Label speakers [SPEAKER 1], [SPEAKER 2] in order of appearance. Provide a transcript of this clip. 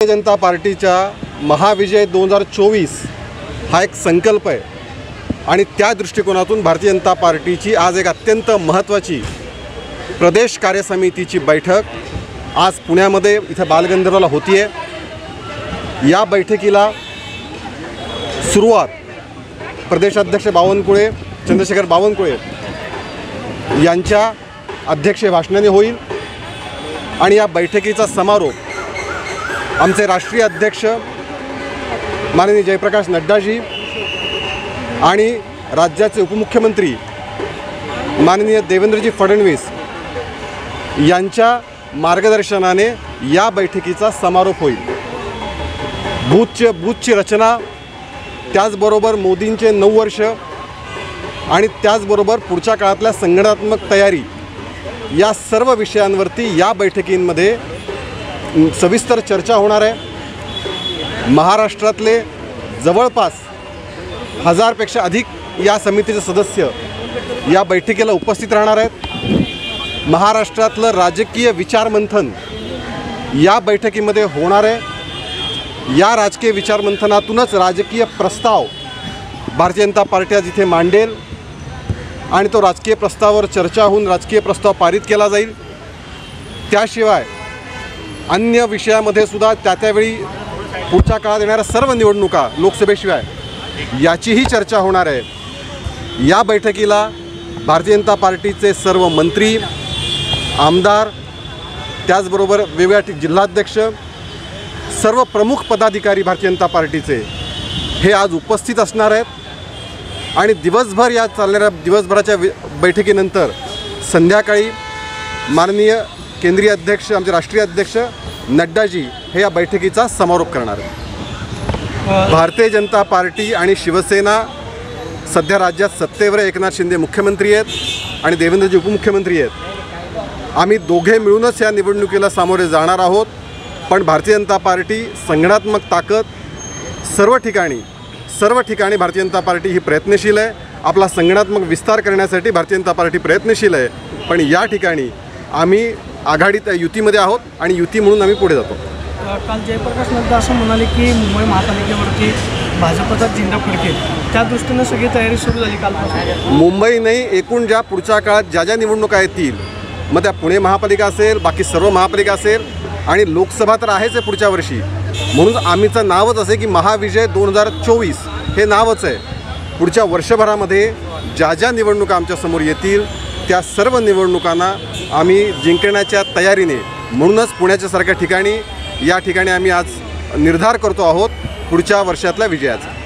[SPEAKER 1] भारतीय जनता पार्टीचा महाविजय 2024 हा एक संकल्प आहे आणि त्या दृष्टिकोनातून भारतीय जनता पार्टीची आज एक अत्यंत महत्त्वाची प्रदेश कार्यसमितीची बैठक आज पुण्यामध्ये इथं बालगंधर्वला होती आहे। या बैठकीला सुरुवात प्रदेशाध्यक्ष बावनकुळे चंद्रशेखर बावनकुळे यांच्या अध्यक्षीय भाषणाने होईल आणि या बैठकीचा समारोप आमचे राष्ट्रीय अध्यक्ष माननीय जयप्रकाश नड्डाजी आणि राज्याचे उपमुख्यमंत्री माननीय देवेंद्रजी फडणवीस यांच्या मार्गदर्शनाने या बैठकीचा समारोप होईल। बूथची रचना, त्याचबरोबर मोदींचे 9 वर्ष आणि त्याचबरोबर पुढच्या काळातल्या संघटनात्मक तयारी या सर्व विषयांवरती या बैठकींमध्ये सविस्तर चर्चा होणार आहे। महाराष्ट्रातले जवळपास 1000पेक्षा अधिक या समितीचे सदस्य या बैठकीला उपस्थित राहणार आहेत। महाराष्ट्रातलं राजकीय विचारमंथन या बैठकीमध्ये होणार आहे। या राजकीय विचारमंथनातूनच राजकीय प्रस्ताव भारतीय जनता पार्टी आज इथे मांडेल आणि तो राजकीय प्रस्तावावर चर्चा होऊन राजकीय प्रस्ताव पारित केला जाईल। त्याशिवाय अन्य विषयामध्ये सुद्धा त्यावेळी पुढच्या काळात येणाऱ्या सर्व निवडणुका लोकसभेशिवाय याचीही चर्चा होणार आहे। या बैठकीला भारतीय जनता पार्टीचे सर्व मंत्री, आमदार, त्याचबरोबर वेगवेगळ्या जिल्हाध्यक्ष, सर्व प्रमुख पदाधिकारी भारतीय जनता पार्टीचे हे आज उपस्थित असणार आहेत आणि दिवसभर या चालणाऱ्या दिवसभराच्या बैठकीनंतर संध्याकाळी माननीय केंद्रीय अध्यक्ष आमचे राष्ट्रीय अध्यक्ष नड्डाजी हे या बैठकीचा समारोप करणार आहेत। भारतीय जनता पार्टी आणि शिवसेना सध्या राज्यात सत्तेवर एकनाथ शिंदे मुख्यमंत्री आहेत आणि देवेंद्रजी उपमुख्यमंत्री आहेत। आम्ही दोघे मिळूनच या निवडणुकीला सामोरे जाणार आहोत, पण भारतीय जनता पार्टी संघटनात्मक ताकद सर्व ठिकाणी भारतीय जनता पार्टी ही प्रयत्नशील आहे। आपला संघटनात्मक विस्तार करण्यासाठी भारतीय जनता पार्टी प्रयत्नशील आहे, पण या ठिकाणी आम्ही आघाडीत युतीमध्ये आहोत आणि युती म्हणून आम्ही पुढे जातो।
[SPEAKER 2] काल जयप्रकाश नड्डा असं म्हणाले की मुंबई महापालिकेवरती भाजपचा झेंडा फडकेल, त्या दृष्टीनं सगळी तयारी सुरू झाली कालपासून।
[SPEAKER 1] मुंबई नाही, एकूण ज्या पुढच्या काळात ज्या निवडणुका येतील, मग त्या पुणे महापालिका असेल, बाकी सर्व महापालिका असेल आणि लोकसभा तर आहेच आहे पुढच्या वर्षी, म्हणून आम्हीचं नावच असे की महाविजय 2024 हे नावच आहे। पुढच्या वर्षभरामध्ये ज्या निवडणुका आमच्यासमोर येतील त्या सर्व निवडणुकांना आम्ही जिंकण्याच्या तयारीने, म्हणूनच पुण्याच्या सारख्या ठिकाणी या ठिकाणी आम्ही आज निर्धार करतो आहोत पुढच्या वर्षातल्या विजयाचा।